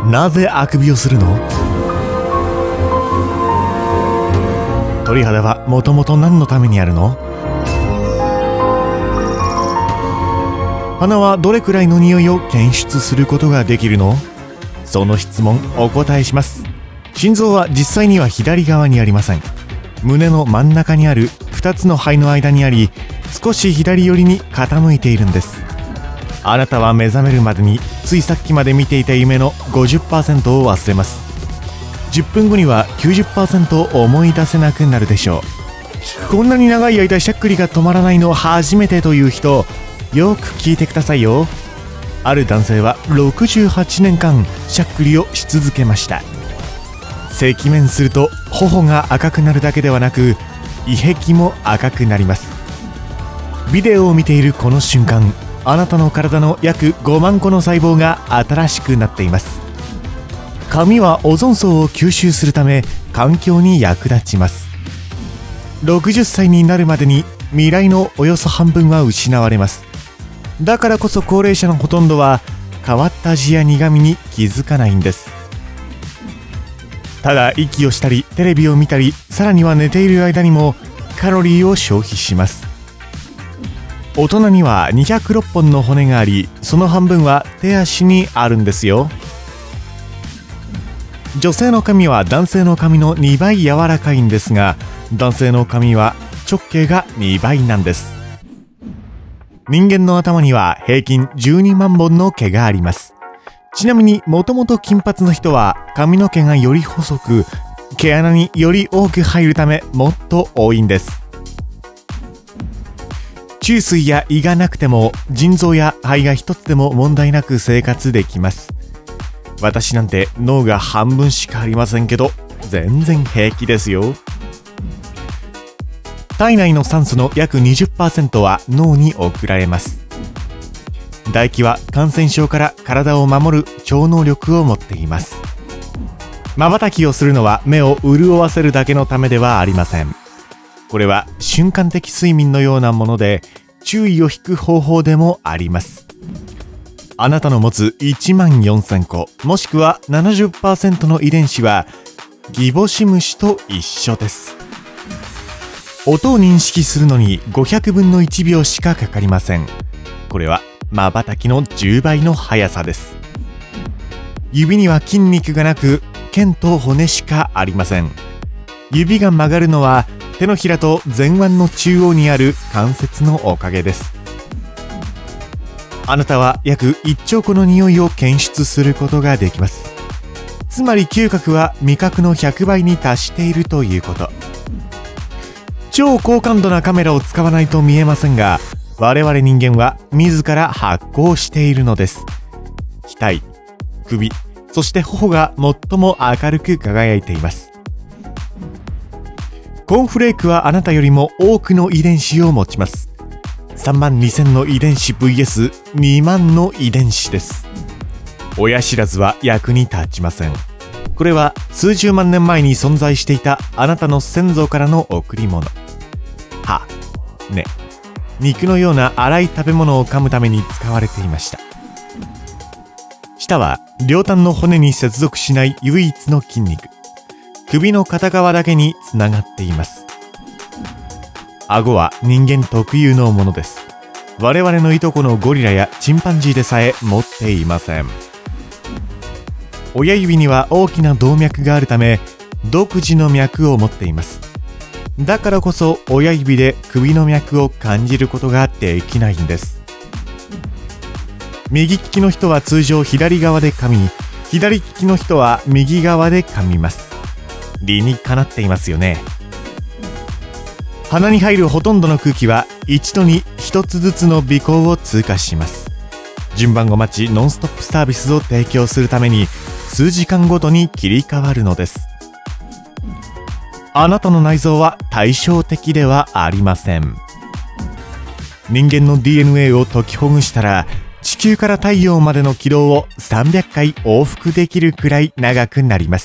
なぜあくびをするの？鳥肌はもともと何のためにあるの？鼻はどれくらいの匂いを検出することができるの？その質問お答えします。心臓は実際には左側にありません。胸の真ん中にある2つの肺の間にあり、少し左寄りに傾いているんです。あなたは目覚めるまでについさっきまで見ていた夢の 50% を忘れます。10分後には 90% を思い出せなくなるでしょう。こんなに長い間しゃっくりが止まらないの初めてという人、よく聞いてくださいよ。ある男性は68年間しゃっくりをし続けました。赤面すると頬が赤くなるだけではなく、胃壁も赤くなります。ビデオを見ているこの瞬間、あなたの体の約5万個の細胞が新しくなっています。髪はオゾン層を吸収するため環境に役立ちます。60歳になるまでに未来のおよそ半分は失われます。だからこそ高齢者のほとんどは変わった味や苦味に気づかないんです。ただ息をしたりテレビを見たり、さらには寝ている間にもカロリーを消費します。大人には206本の骨があり、その半分は手足にあるんですよ。女性の髪は男性の髪の2倍柔らかいんですが、男性の髪は直径が2倍なんです。人間の頭には平均12万本の毛があります。ちなみにもともと金髪の人は髪の毛がより細く、毛穴により多く入るためもっと多いんです。虫垂や胃がなくても腎臓や肺が一つでも問題なく生活できます。私なんて脳が半分しかありませんけど、全然平気ですよ。体内の酸素の約 20% は脳に送られます。唾液は感染症から体を守る超能力を持っています。瞬きをするのは目を潤わせるだけのためではありません。これは瞬間的睡眠のようなもので、注意を引く方法でもあります。あなたの持つ1万4000個もしくは 70% の遺伝子はギボシムシと一緒です。音を認識するのに500分の1秒しかかかりません。これは瞬きの10倍の速さです。指には筋肉がなく、腱と骨しかありません。指が曲がるのは手のひらと前腕の中央にある関節のおかげです。あなたは約1兆個の匂いを検出することができます。つまり嗅覚は味覚の100倍に達しているということ。超高感度なカメラを使わないと見えませんが、我々人間は自ら発光しているのです。額、首、そして頬が最も明るく輝いています。コーンフレークはあなたよりも多くの遺伝子を持ちます。3万2000の遺伝子 vs2 万の遺伝子です。親知らずは役に立ちません。これは数十万年前に存在していたあなたの先祖からの贈り物。歯、根、肉のような粗い食べ物を噛むために使われていました。舌は両端の骨に接続しない唯一の筋肉。首の片側だけにつながっています。顎は人間特有のものです。我々のいとこのゴリラやチンパンジーでさえ持っていません。親指には大きな動脈があるため、独自の脈を持っています。だからこそ親指で首の脈を感じることができないんです。右利きの人は通常左側で噛み、左利きの人は右側で噛みます。理にかなっていますよね。鼻に入るほとんどの空気は一度に一つずつの鼻孔を通過します。順番を待ちノンストップサービスを提供するために数時間ごとに切り替わるのです。あなたの内臓は対照的ではありません。人間の DNA を解きほぐしたら、地球から太陽までの軌道を300回往復できるくらい長くなります。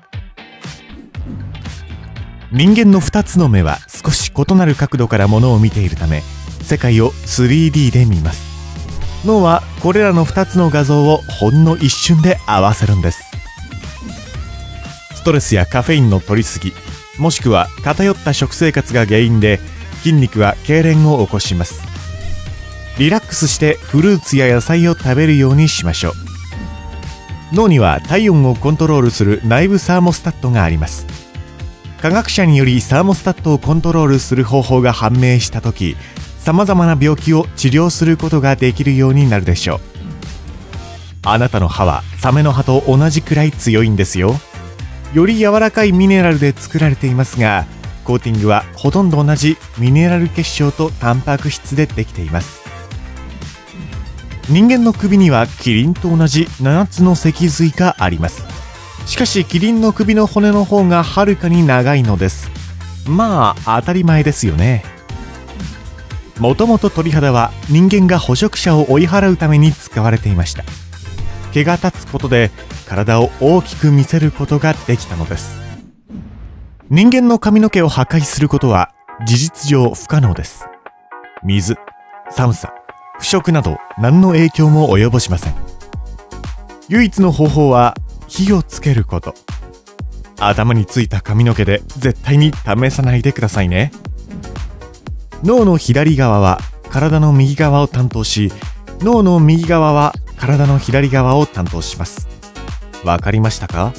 人間の2つの目は少し異なる角度から物を見ているため、世界を 3D で見ます。 脳はこれらの2つの画像をほんの一瞬で合わせるんです。ストレスやカフェインの摂りすぎ、もしくは偏った食生活が原因で筋肉は痙攣を起こします。リラックスしてフルーツや野菜を食べるようにしましょう。脳には体温をコントロールする内部サーモスタットがあります。科学者によりサーモスタットをコントロールする方法が判明した時、さまざまな病気を治療することができるようになるでしょう。あなたの歯はサメの歯と同じくらい強いんですよ。より柔らかいミネラルで作られていますが、コーティングはほとんど同じミネラル結晶とタンパク質でできています。人間の首にはキリンと同じ7つの脊髄があります。しかしキリンの首の骨の方がはるかに長いのです。まあ当たり前ですよね。もともと鳥肌は人間が捕食者を追い払うために使われていました。毛が立つことで体を大きく見せることができたのです。人間の髪の毛を破壊することは事実上不可能です。水、寒さ、腐食など何の影響も及ぼしません。唯一の方法は火をつけること。頭についた髪の毛で絶対に試さないでくださいね。脳の左側は体の右側を担当し、脳の右側は体の左側を担当します。わかりましたか？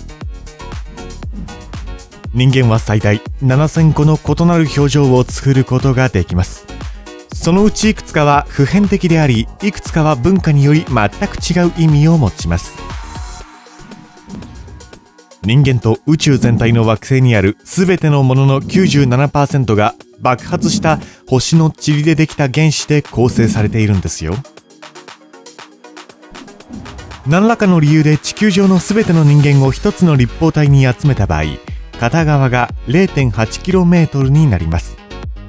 人間は最大7000個の異なる表情を作ることができます。そのうちいくつかは普遍的であり、いくつかは文化により全く違う意味を持ちます。人間と宇宙全体の惑星にある全てのものの 97% が爆発した星の塵でできた原子で構成されているんですよ。何らかの理由で地球上の全ての人間を一つの立方体に集めた場合、片側が 0.8km になります。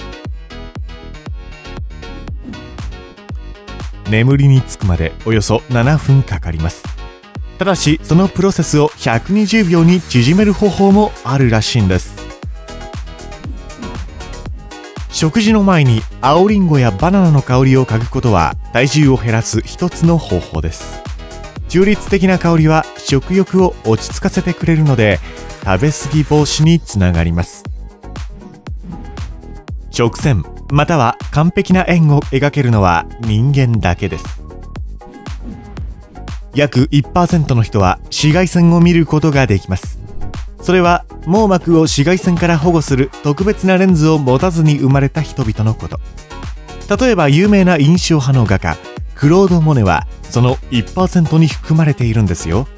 眠りにつくまでおよそ7分かかります。ただしそのプロセスを120秒に縮める方法もあるらしいんです。食事の前に青リンゴやバナナの香りを嗅ぐことは体重を減らす一つの方法です。中立的な香りは食欲を落ち着かせてくれるので、食べ過ぎ防止につながります。直線または完璧な円を描けるのは人間だけです。約 1% の人は紫外線を見ることができます。それは網膜を紫外線から保護する特別なレンズを持たずに生まれた人々のこと。例えば有名な印象派の画家クロード・モネはその 1% に含まれているんですよ。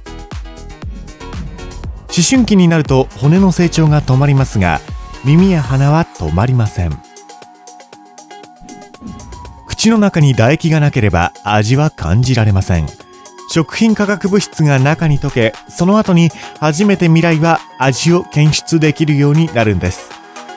思春期になると骨の成長が止まりますが、耳や鼻は止まりません。口の中に唾液がなければ味は感じられません。食品化学物質が中に溶け、その後に初めて未来は味を検出できるようになるんです。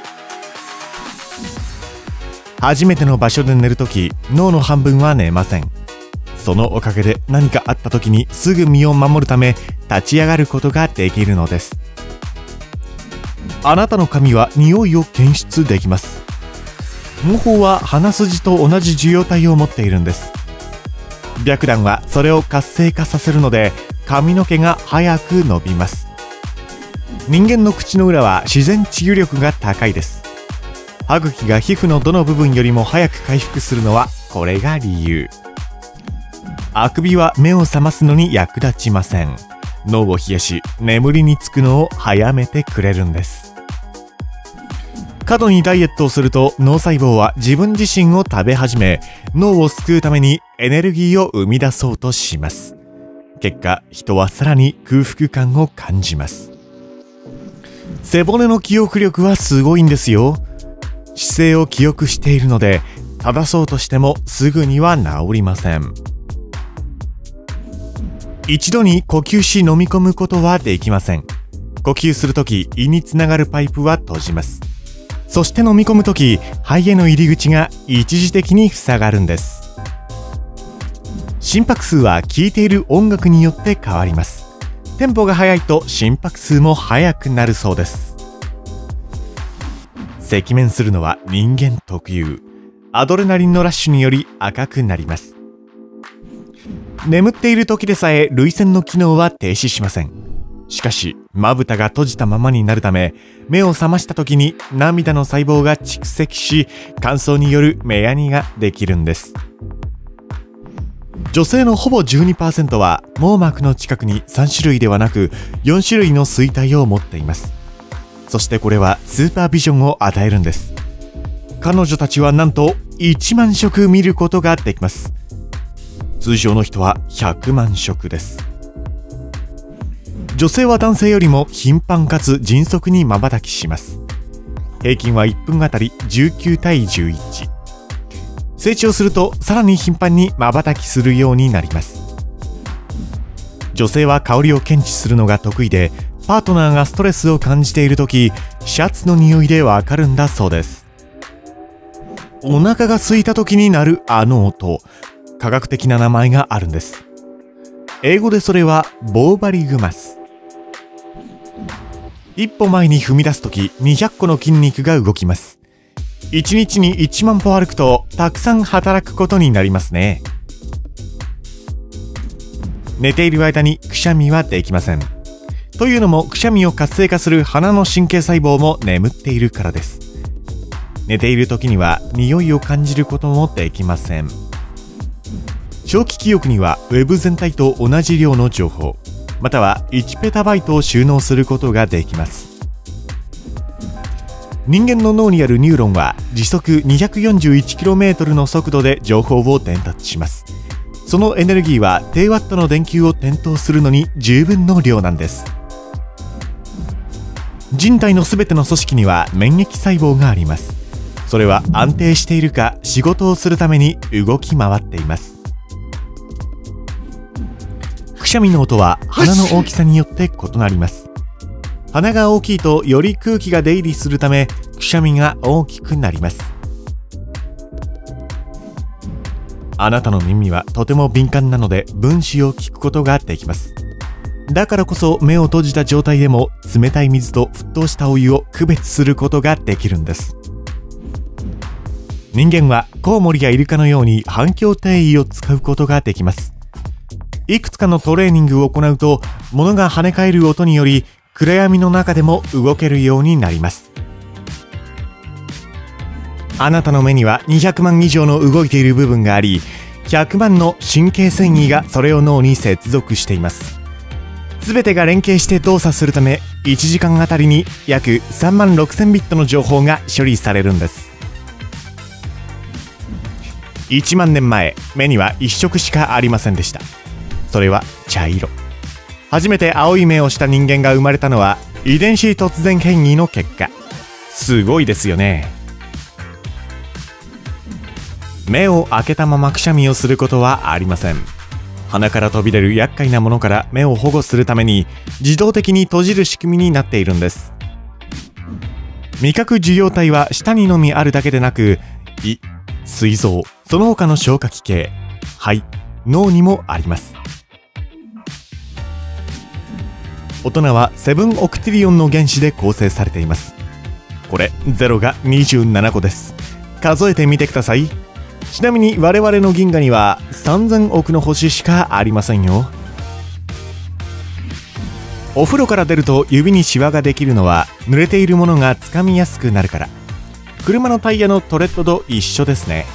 初めての場所で寝るとき、脳の半分は寝ません。そのおかげで何かあった時にすぐ身を守るため立ち上がることができるのです。あなたの髪は匂いを検出できます。毛包は鼻筋と同じ受容体を持っているんです。白檀はそれを活性化させるので髪の毛が早く伸びます。人間の口の裏は自然治癒力が高いです。歯茎が皮膚のどの部分よりも早く回復するのはこれが理由。あくびは目を覚ますのに役立ちません。脳を冷やし眠りにつくのを早めてくれるんです。過度にダイエットをすると脳細胞は自分自身を食べ始め、脳を救うためにエネルギーを生み出そうとします。結果、人はさらに空腹感を感じます。背骨の記憶力はすごいんですよ。姿勢を記憶しているので正そうとしてもすぐには治りません。一度に呼吸し飲み込むことはできません。呼吸するとき胃につながるパイプは閉じます。そして飲み込むとき肺への入り口が一時的に塞がるんです。心拍数は聴いている音楽によって変わります。テンポが速いと心拍数も速くなるそうです。赤面するのは人間特有。アドレナリンのラッシュにより赤くなります。 眠っている時でさえ涙腺の機能は停止しません。しかし、まぶたが閉じたままになるため、目を覚ました時に涙の細胞が蓄積し、乾燥による目やにができるんです。女性のほぼ 12% は網膜の近くに3種類ではなく4種類の錐体を持っています。そしてこれはスーパービジョンを与えるんです。彼女たちはなんと1万色見ることができます。通常の人は100万色です。女性は男性よりも頻繁かつ迅速に瞬きします。平均は1分あたり19対11。成長するとさらに頻繁に瞬きするようになります。女性は香りを検知するのが得意で、パートナーがストレスを感じているとき、シャツの匂いでわかるんだそうです。お腹が空いた時に鳴るあの音、科学的な名前があるんです。英語でそれはボーバリグマス。一歩前に踏み出すとき200個の筋肉が動きます。1日に1万歩歩くとたくさん働くことになりますね。寝ている間にくしゃみはできません。というのもくしゃみを活性化する鼻の神経細胞も眠っているからです。寝ている時には匂いを感じることもできません。長期記憶にはウェブ全体と同じ量の情報、または1ペタバイトを収納することができます。人間の脳にあるニューロンは時速 241km の速度で情報を伝達します。そのエネルギーは低ワットの電球を点灯するのに十分の量なんです。人体のすべての組織には免疫細胞があります。それは安定しているか仕事をするために動き回っています。くしゃみの音は鼻の大きさによって異なります。鼻が大きいとより空気が出入りするためくしゃみが大きくなります。あなたの耳はとても敏感なので分子を聞くことができます。だからこそ目を閉じた状態でも冷たい水と沸騰したお湯を区別することができるんです。人間はコウモリやイルカのように反響定位を使うことができます。いくつかのトレーニングを行うと物が跳ね返る音により暗闇の中でも動けるようになります。あなたの目には200万以上の動いている部分があり、100万の神経線維がそれを脳に接続しています。すべてが連携して動作するため1時間あたりに約3万6000ビットの情報が処理されるんです。1万年前、目には一色しかありませんでした。それは茶色。初めて青い目をした人間が生まれたのは遺伝子突然変異の結果。すごいですよね。目を開けたままくしゃみをすることはありません。鼻から飛び出る厄介なものから目を保護するために自動的に閉じる仕組みになっているんです。味覚受容体は舌にのみあるだけでなく、胃、膵臓、その他の消化器系、肺、脳にもあります。大人は7オクティリオンの原子で構成されています。これ0が27個です。数えてみてください。ちなみに我々の銀河には3000億の星しかありませんよ。お風呂から出ると指にシワができるのは濡れているものがつかみやすくなるから。車のタイヤのトレッドと一緒ですね。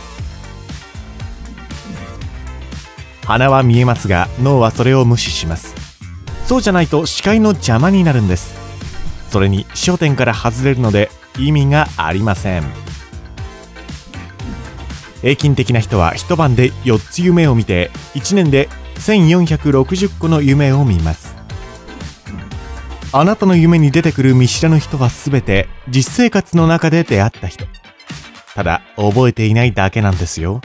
鼻は見えますが脳はそれを無視します。そうじゃないと視界の邪魔になるんです。それに焦点から外れるので意味がありません。平均的な人は一晩で4つ夢を見て1年で1460個の夢を見ます。あなたの夢に出てくる見知らぬ人はすべて実生活の中で出会った人。ただ覚えていないだけなんですよ。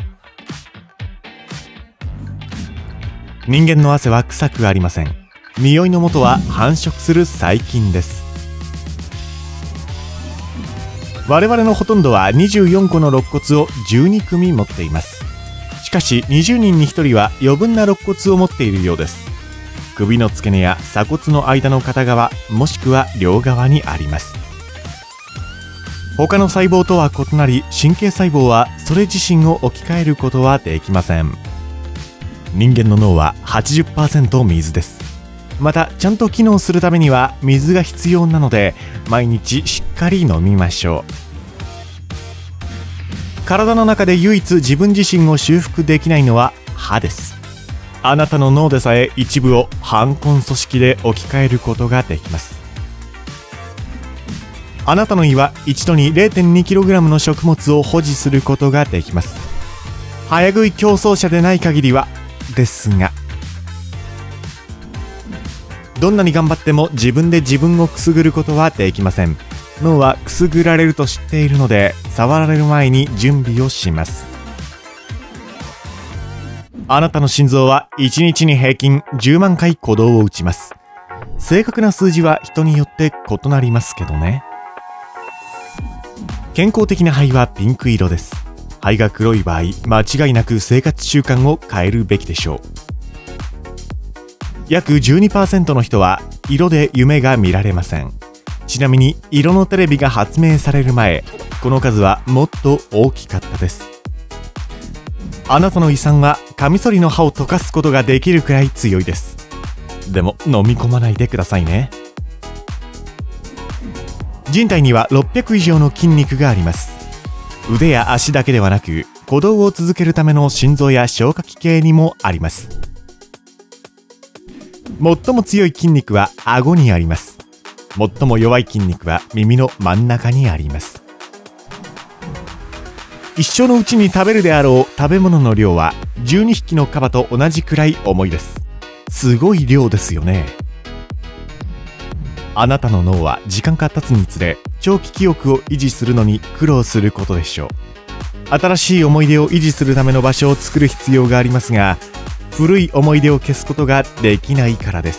人間の汗は臭くありません。匂いの元は繁殖する細菌です。我々のほとんどは24個の肋骨を12組持っています。しかし20人に1人は余分な肋骨を持っているようです。首の付け根や鎖骨の間の片側もしくは両側にあります。他の細胞とは異なり神経細胞はそれ自身を置き換えることはできません。 人間の脳は 80% 水です。またちゃんと機能するためには水が必要なので、毎日しっかり飲みましょう。体の中で唯一自分自身を修復できないのは歯です。あなたの脳でさえ一部を反根組織で置き換えることができます。あなたの胃は一度に 0.2kg の食物を保持することができます。早食い競争者でない限りはですが、どんなに頑張っても自分で自分をくすぐることはできません。脳はくすぐられると知っているので、触られる前に準備をします。あなたの心臓は1日に平均10万回鼓動を打ちます。正確な数字は人によって異なりますけどね。健康的な肺はピンク色です。肺が黒い場合、間違いなく生活習慣を変えるべきでしょう。約 12% の人は色で夢が見られません。ちなみに色のテレビが発明される前、この数はもっと大きかったです。あなたの胃酸はカミソリの刃を溶かすことができるくらい強いです。でも飲み込まないでくださいね。人体には600以上の筋肉があります。腕や足だけではなく、鼓動を続けるための心臓や消化器系にもあります。最も強い筋肉は顎にあります。最も弱い筋肉は耳の真ん中にあります。一生のうちに食べるであろう食べ物の量は12匹のカバと同じくらい重いです。すごい量ですよね。あなたの脳は時間が経つにつれ、長期記憶を維持するのに苦労することでしょう。新しい思い出を維持するための場所を作る必要がありますが、古い思い出を消すことができないからです。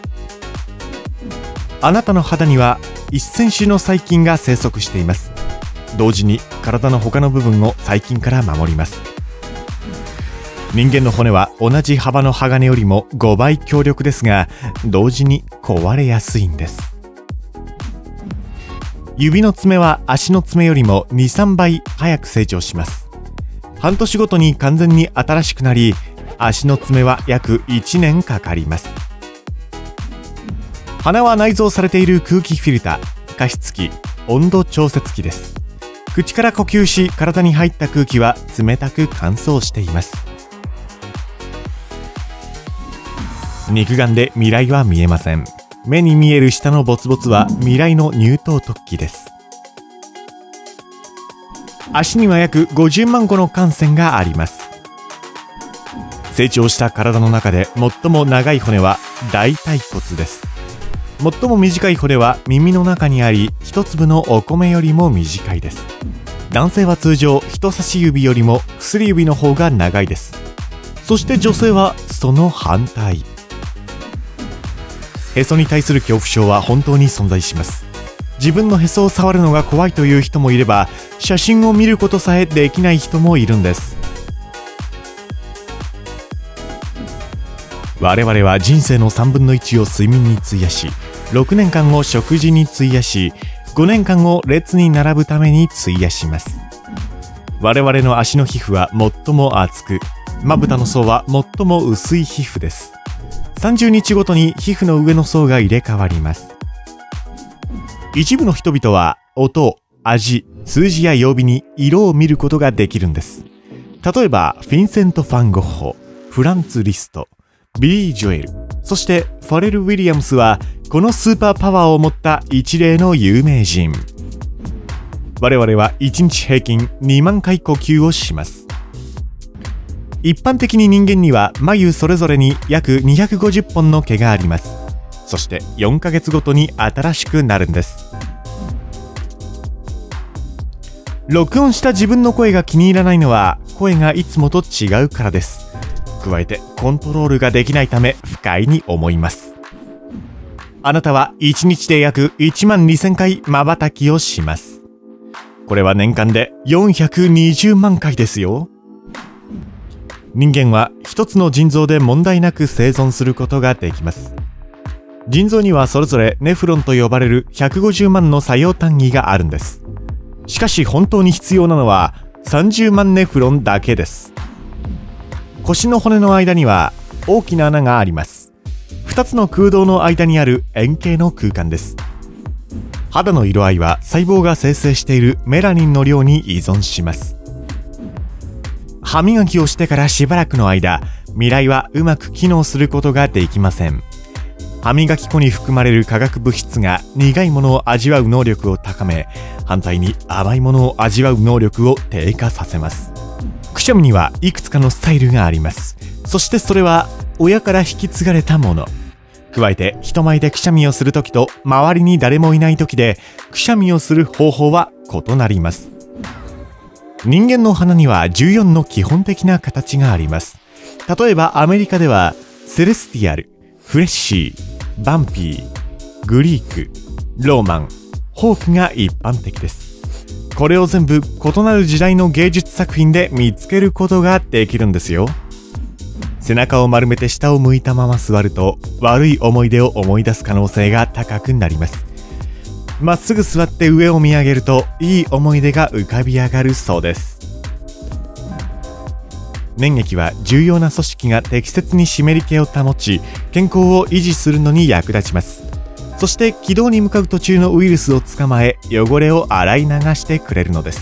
あなたの肌には1000種の細菌が生息しています。同時に体の他の部分を細菌から守ります。人間の骨は同じ幅の鋼よりも5倍強力ですが、同時に壊れやすいんです。指の爪は足の爪よりも 2,3 倍早く成長します。半年ごとに完全に新しくなり、足の爪は約1年かかります。鼻は内蔵されている空気フィルター、加湿器、温度調節器です。口から呼吸し、体に入った空気は冷たく乾燥しています。肉眼で未来は見えません。目に見える下のボツボツは未来の乳頭突起です。足には約50万個の汗腺があります。成長した体の中で最も長い骨は大腿骨です。最も短い骨は耳の中にあり、一粒のお米よりも短いです。男性は通常人差し指よりも薬指の方が長いです。そして女性はその反対。へそに対する恐怖症は本当に存在します。自分のへそを触るのが怖いという人もいれば、写真を見ることさえできない人もいるんです。我々は人生の3分の1を睡眠に費やし、6年間を食事に費やし、5年間を列に並ぶために費やします。我々の足の皮膚は最も厚く、まぶたの層は最も薄い皮膚です。30日ごとに皮膚の上の層が入れ替わります。一部の人々は音、味、数字や曜日に色を見ることができるんです。例えばフィンセント・ファン・ゴッホ、フランツ・リスト、ビリー・ジョエル、そしてファレル・ウィリアムスはこのスーパーパワーを持った一例の有名人。我々は1日平均2万回呼吸をします。一般的に人間には眉それぞれに約250本の毛があります。そして4ヶ月ごとに新しくなるんです。録音した自分の声が気に入らないのは声がいつもと違うからです。加えてコントロールができないため不快に思います。あなたは1日で約1万2000回瞬きをします。これは年間で420万回ですよ。人間は一つの腎臓で問題なく生存することができます。腎臓にはそれぞれネフロンと呼ばれる150万の作用単位があるんです。しかし本当に必要なのは30万ネフロンだけです。 腰の骨の間には大きな穴があります。2つの空洞の間にある円形の空間です。肌の色合いは細胞が生成しているメラニンの量に依存します。歯磨きをしてからしばらくの間、味蕾はうまく機能することができません。歯磨き粉に含まれる化学物質が苦いものを味わう能力を高め、反対に甘いものを味わう能力を低下させます。くしゃみにはいくつかのスタイルがあります。そしてそれは親から引き継がれたもの。加えて人前でくしゃみをするときと周りに誰もいないときでくしゃみをする方法は異なります。人間の鼻には14の基本的な形があります。例えばアメリカではセレスティアル、フレッシー、バンピー、グリーク、ローマン、ホークが一般的です。これを全部異なる時代の芸術作品で見つけることができるんですよ。背中を丸めて下を向いたまま座ると悪い思い出を思い出す可能性が高くなります。まっすぐ座って上を見上げるといい思い出が浮かび上がるそうです。粘液は重要な組織が適切に湿り気を保ち、健康を維持するのに役立ちます。そして軌道に向かう途中のウイルスを捕まえ、汚れを洗い流してくれるのです。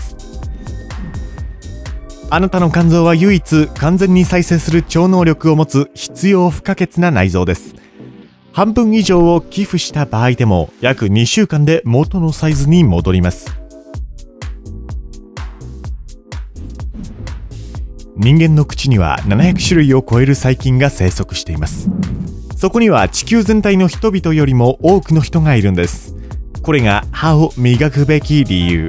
あなたの肝臓は唯一完全に再生する超能力を持つ必要不可欠な内臓です。半分以上を寄付した場合でも約2週間で元のサイズに戻ります。人間の口には700種類を超える細菌が生息しています。そこには地球全体の人々よりも多くの人がいるんです。これが歯を磨くべき理由。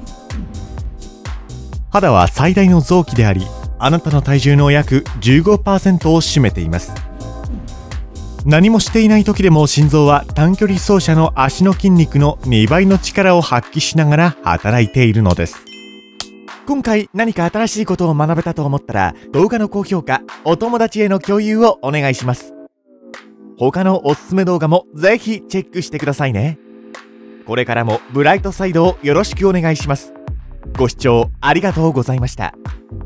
肌は最大の臓器であり、あなたの体重の約 15% を占めています。何もしていない時でも心臓は短距離走者の足の筋肉の2倍の力を発揮しながら働いているのです。今回何か新しいことを学べたと思ったら、動画の高評価、お友達への共有をお願いします。他のおすすめ動画もぜひチェックしてくださいね。これからもブライトサイドをよろしくお願いします。ご視聴ありがとうございました。